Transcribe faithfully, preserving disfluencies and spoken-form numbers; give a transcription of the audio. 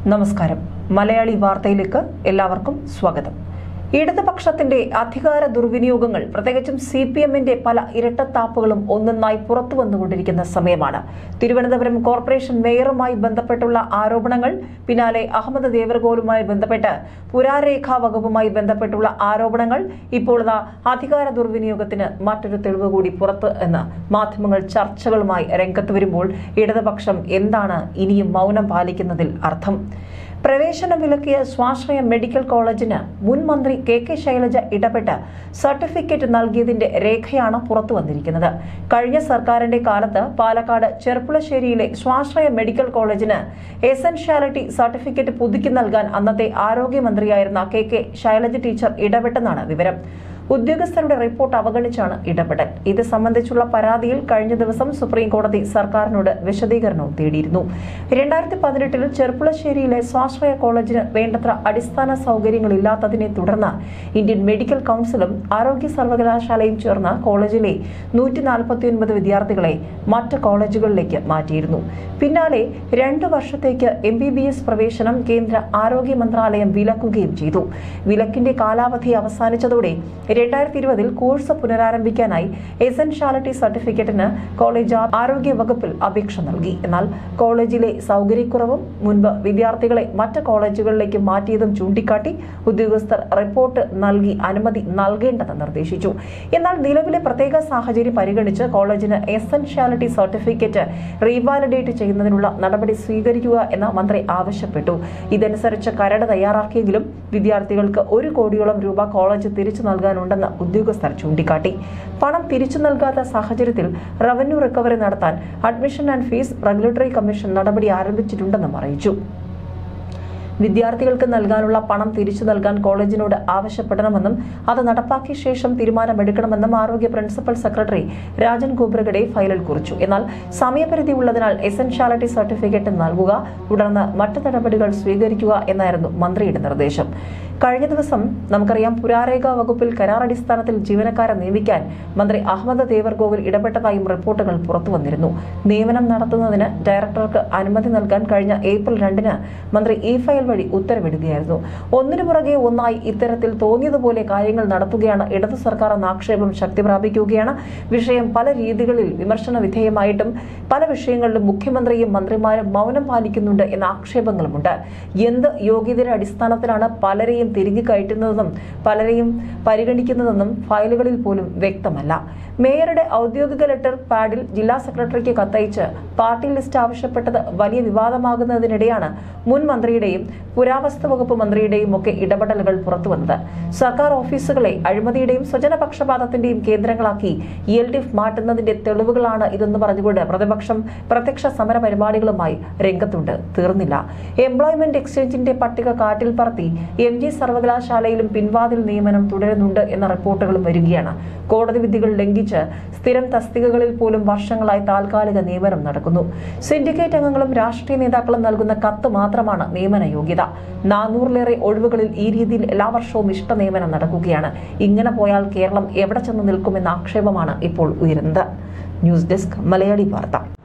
നമസ്കാരം. മലയാളി വാർത്തയിലേക്ക് എല്ലാവർക്കും സ്വാഗതം. ഇടതുപക്ഷത്തിന്റെ അധികാര ദുർവിനിയോഗങ്ങൾ, പ്രത്യേകിച്ചും സി പി എമ്മിന്റെ പല ഇരട്ടത്താപ്പുകളും ഒന്നൊന്നായി പുറത്തു വന്നുകൊണ്ടിരിക്കുന്ന സമയമാണ്. തിരുവനന്തപുരം കോർപ്പറേഷൻ മേയറുമായി ബന്ധപ്പെട്ടുള്ള ആരോപണങ്ങൾ, പിന്നാലെ അഹമ്മദ് ദേവർകോലുമായി ബന്ധപ്പെട്ട് പുരാരേഖാ വകുപ്പുമായി ബന്ധപ്പെട്ടുള്ള ആരോപണങ്ങൾ, ഇപ്പോൾ അധികാര ദുർവിനിയോഗത്തിന് മറ്റൊരു തെളിവ് കൂടി പുറത്ത് എന്ന് മാധ്യമങ്ങൾ ചർച്ചകളുമായി രംഗത്ത് വരുമ്പോൾ ഇടതുപക്ഷം എന്താണ് ഇനിയും മൗനം പാലിക്കുന്നതിൽ അർത്ഥം? പ്രവേശനം വിലക്കിയ സ്വാശ്രയ മെഡിക്കൽ കോളേജിന് മുൻ മന്ത്രി കെ കെ ശൈലജ ഇടപെട്ട് സർട്ടിഫിക്കറ്റ് നൽകിയതിന്റെ രേഖയാണ് പുറത്തു വന്നിരിക്കുന്നത്. കഴിഞ്ഞ സർക്കാരിന്റെ കാലത്ത് പാലക്കാട് ചെർപ്പുളശ്ശേരിയിലെ സ്വാശ്രയ മെഡിക്കൽ കോളേജിന് എസൻഷ്യാലിറ്റി സർട്ടിഫിക്കറ്റ് പുതുക്കി നൽകാൻ അന്നത്തെ ആരോഗ്യമന്ത്രിയായിരുന്ന കെ കെ ശൈലജ ടീച്ചർ ഇടപെട്ടെന്നാണ് വിവരം. ഉദ്യോഗസ്ഥരുടെ റിപ്പോർട്ട് അവഗണിച്ചാണ് ഇടപെടൽ. ഇത് സംബന്ധിച്ചുള്ള പരാതിയിൽ കഴിഞ്ഞ ദിവസം സുപ്രീം കോടതി സർക്കാരിനോട് വിശദീകരണവും തേടിയിരുന്നു. രണ്ടായിരത്തി പതിനെട്ടിൽ ചെർപ്പുളശ്ശേരിയിലെ സ്വാശ്രയ കോളേജിന് വേണ്ടത്ര അടിസ്ഥാന സൗകര്യങ്ങളില്ലാത്തതിനെ തുടർന്ന് ഇന്ത്യൻ മെഡിക്കൽ കൌൺസിലും ആരോഗ്യ സർവകലാശാലയും ചേർന്ന് കോളേജിലെ നൂറ്റി നാൽപ്പത്തി ഒൻപത് വിദ്യാർത്ഥികളെ മറ്റ് കോളേജുകളിലേക്ക് മാറ്റിയിരുന്നു. പിന്നാലെ രണ്ടു വർഷത്തേക്ക് എം ബി ബി എസ് പ്രവേശനം കേന്ദ്ര ആരോഗ്യ മന്ത്രാലയം വിലക്കുകയും ചെയ്തു. വിലക്കിന്റെ കാലാവധി അവസാനിച്ചതോടെ രണ്ടായിരത്തി ഇരുപതിൽ കോഴ്സ് പുനരാരംഭിക്കാനായി എസൻഷ്യാലിറ്റി സർട്ടിഫിക്കറ്റിന് കോളേജ് ആരോഗ്യ വകുപ്പിൽ അപേക്ഷ നൽകി. എന്നാൽ കോളേജിലെ സൗകര്യക്കുറവും മുൻപ് വിദ്യാർത്ഥികളെ മറ്റ് കോളേജുകളിലേക്ക് മാറ്റിയതും ചൂണ്ടിക്കാട്ടി ഉദ്യോഗസ്ഥർ റിപ്പോർട്ട് നൽകി അനുമതി നൽകേണ്ടെന്ന് നിർദ്ദേശിച്ചു. എന്നാൽ നിലവിലെ പ്രത്യേക സാഹചര്യം പരിഗണിച്ച് കോളേജിന് എസൻഷ്യാലിറ്റി സർട്ടിഫിക്കറ്റ് റീവാലിഡേറ്റ് ചെയ്യുന്നതിനുള്ള നടപടി സ്വീകരിക്കുക എന്ന് മന്ത്രി ആവശ്യപ്പെട്ടു. ഇതനുസരിച്ച് കരട് തയ്യാറാക്കിയെങ്കിലും വിദ്യാർത്ഥികൾക്ക് ഒരു കോടിയോളം രൂപ കോളേജ് തിരിച്ചു നൽകാനുണ്ടെന്ന് ഉദ്യോഗസ്ഥർ ചൂണ്ടിക്കാട്ടി. പണം തിരിച്ചു നൽകാത്ത സാഹചര്യത്തിൽ റവന്യൂ റിക്കവറി നടത്താൻ admission and fees regulatory commission നടപടി ആരംഭിച്ചിട്ടുണ്ടെന്നും അറിയിച്ചു. വിദ്യാർത്ഥികൾക്ക് നൽകാനുള്ള പണം തിരിച്ചു നൽകാൻ കോളേജിനോട് ആവശ്യപ്പെടണമെന്നും അത് നടപ്പാക്കിയ ശേഷം തീരുമാനമെടുക്കണമെന്നും ആരോഗ്യ പ്രിൻസിപ്പൽ സെക്രട്ടറി രാജൻ ഗോബ്രഗഡെ ഫയലിൽ കുറിച്ചു. എന്നാൽ സമയപരിധി ഉള്ളതിനാൽ എസൻഷ്യാലിറ്റി സർട്ടിഫിക്കറ്റ് നൽകുക, തുടർന്ന് മറ്റ് നടപടികൾ സ്വീകരിക്കുക എന്നായിരുന്നു മന്ത്രിയുടെ നിർദ്ദേശം. കഴിഞ്ഞ ദിവസം നമുക്കറിയാം, പുരാരേഖ വകുപ്പിൽ കരാറടിസ്ഥാനത്തിൽ ജീവനക്കാരെ നിയമിക്കാൻ മന്ത്രി അഹമ്മദ് ദേവർകോവിൽ ഇടപെട്ടതായും റിപ്പോർട്ടുകൾ പുറത്തുവന്നിരുന്നു. നിയമനം നടത്തുന്നതിന് ഡയറക്ടർക്ക് അനുമതി നൽകാൻ കഴിഞ്ഞ ഏപ്രിൽ രണ്ടിന് മന്ത്രി ഇ ഫയൽ വഴി ഉത്തരവിടുകയായിരുന്നു. ഒന്നിനു പുറകെ ഒന്നായി ഇത്തരത്തിൽ തോന്നിയതുപോലെ കാര്യങ്ങൾ നടത്തുകയാണ് ഇടതു സർക്കാർ എന്ന ആക്ഷേപം ശക്തി പ്രാപിക്കുകയാണ്. വിഷയം പല രീതികളിൽ വിമർശന വിധേയമായിട്ടും പല വിഷയങ്ങളിലും മുഖ്യമന്ത്രിയും മന്ത്രിമാരും മൗനം പാലിക്കുന്നുണ്ട് എന്ന ആക്ഷേപങ്ങളുമുണ്ട്. എന്ത് യോഗ്യതയുടെ അടിസ്ഥാനത്തിലാണ് പലരെയും തിരികെ കയറ്റുന്നതെന്നും പലരെയും പരിഗണിക്കുന്നതെന്നും ഫയലുകളിൽ പോലും വ്യക്തമല്ല. മേയറുടെ ഔദ്യോഗിക ലെറ്റർ പാഡിൽ ജില്ലാ സെക്രട്ടറിക്ക് കത്തയച്ച് പാർട്ടി ലിസ്റ്റ് ആവശ്യപ്പെട്ടത് വലിയ വിവാദമാകുന്നതിനിടെയാണ് മുൻ മന്ത്രിയുടെയും പുരാവസ്തു വകുപ്പ് മന്ത്രിയുടെയും ഒക്കെ ഇടപെടലുകൾ പുറത്തുവന്നത്. സർക്കാർ ഓഫീസുകളെ അഴിമതിയുടെയും സ്വജനപക്ഷപാതത്തിന്റെയും കേന്ദ്രങ്ങളാക്കി എൽ ഡി എഫ് മാറ്റുന്നതിന്റെ തെളിവുകളാണ് ഇതെന്ന് പറഞ്ഞുകൊണ്ട് പ്രതിപക്ഷം പ്രത്യക്ഷ സമര പരിപാടികളുമായി രംഗത്തുണ്ട്. തീർന്നില്ല. എംപ്ലോയ്മെന്റ് എക്സ്ചേഞ്ചിന്റെ പട്ടിക കാറ്റിൽ പറത്തി എം ജി സർവകലാശാലയിലും പിൻവാതിൽ നിയമനം തുടരുന്നുണ്ട് എന്ന റിപ്പോർട്ടുകളും വരികയാണ്. കോടതി വിധികൾ ലംഘിച്ച് സ്ഥിരം തസ്തികകളിൽ പോലും വർഷങ്ങളായി താൽക്കാലിക നിയമനം നടക്കുന്നു. സിൻഡിക്കേറ്റ് അംഗങ്ങളും രാഷ്ട്രീയ നേതാക്കളും നൽകുന്ന കത്ത് മാത്രമാണ് നിയമന യോഗ്യത. നാനൂറിലേറെ ഒഴിവുകളിൽ ഈ രീതിയിൽ എല്ലാ വർഷവും ഇഷ്ട നിയമനം നടക്കുകയാണ്. ഇങ്ങനെ പോയാൽ കേരളം എവിടെ ചെന്ന് നിൽക്കുമെന്ന ആക്ഷേപമാണ് ഇപ്പോൾ ഉയരുന്നത്. ന്യൂസ് ഡെസ്ക് മലയാളി വാർത്ത.